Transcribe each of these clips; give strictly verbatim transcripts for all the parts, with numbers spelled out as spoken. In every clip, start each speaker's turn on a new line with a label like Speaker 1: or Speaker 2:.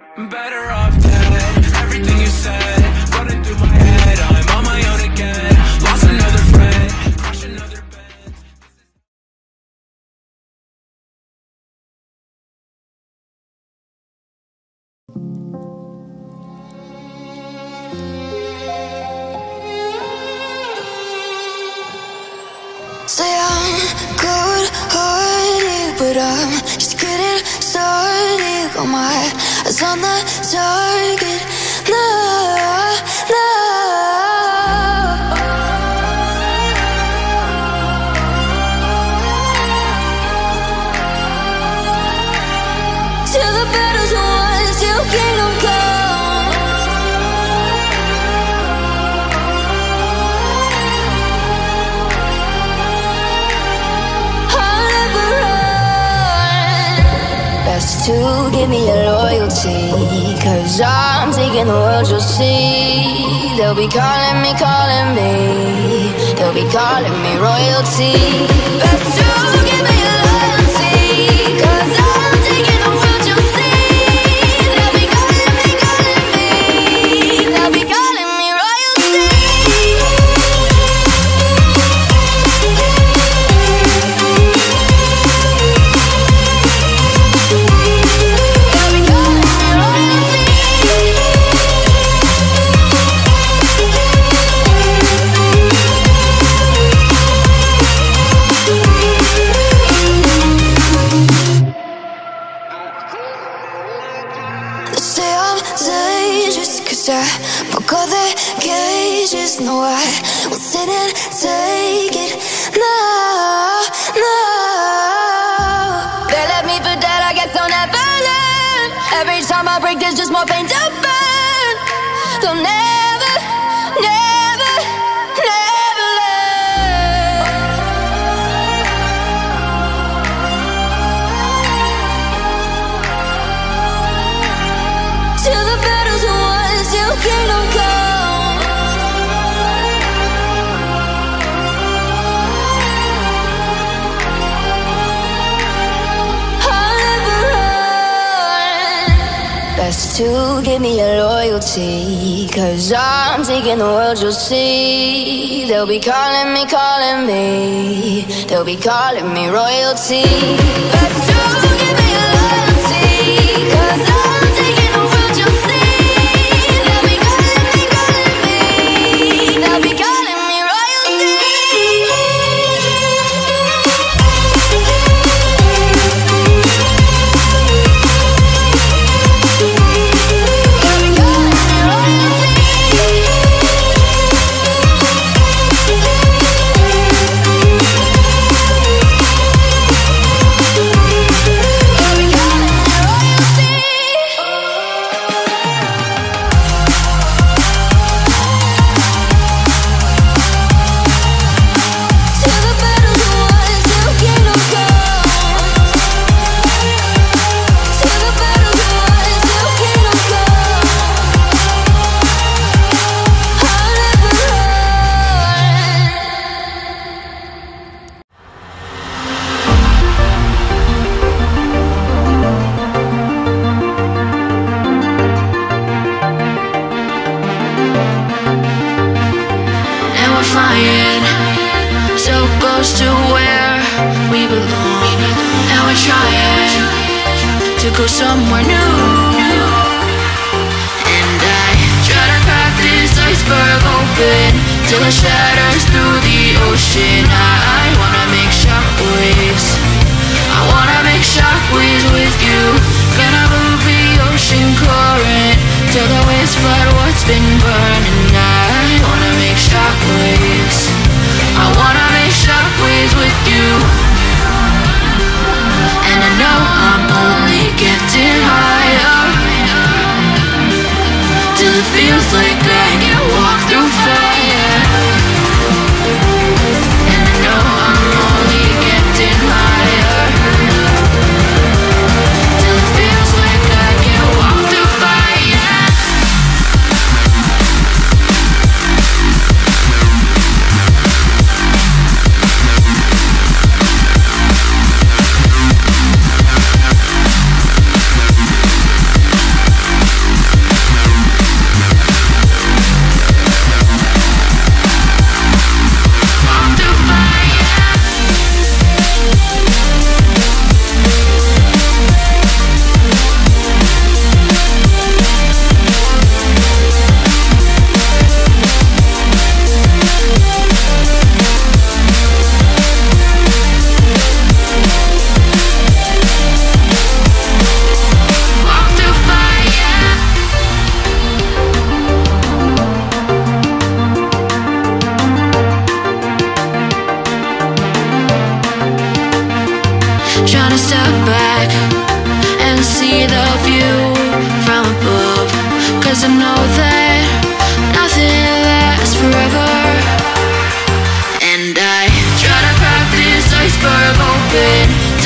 Speaker 1: Better off dead. Everything you said running through my head. I'm on my own again. Lost another friend. Crash another bed.
Speaker 2: Say I'm good-hearted, but I'm just getting started. Got my eyes on the target. No, no. Till the battle's won, till kingdom come. To give me your loyalty, cause I'm taking the world, you'll see. They'll be calling me, calling me. They'll be calling me royalty. Best to give me your loyalty, cause I'm taking the world, you'll see. They'll be calling me, calling me. They'll be calling me royalty. I broke all their cages. No, I won't sit and take it. No, no. They left me for dead, I guess I'll never learn. Every time I break, there's just more pain to burn. They'll never, never, never learn. Till the battle's won, till kingdom come. I'll never run. Best to give me your loyalty, cause I'm taking the world, you'll see. They'll be calling me, calling me. They'll be calling me royalty. Best to give me your loyalty, cause I'm taking the world, you'll see.
Speaker 3: Go somewhere new, and I try to crack this iceberg open till it shatters through the ocean. I, I wanna make shockwaves, I wanna make shockwaves with you. Gonna move the ocean current till the waves flood what's been burning. I wanna make shockwaves, I wanna make shockwaves with you. And I know I'm only getting higher, till it feels like I can walk through fire. And I know I'm only getting higher, till it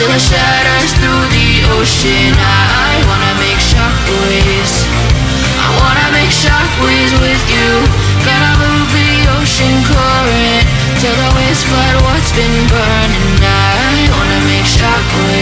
Speaker 3: till it shatters through the ocean. I wanna make shockwaves. I wanna make shockwaves with you. Gonna move the ocean current till the waves flood what's been burning. I wanna make shockwaves.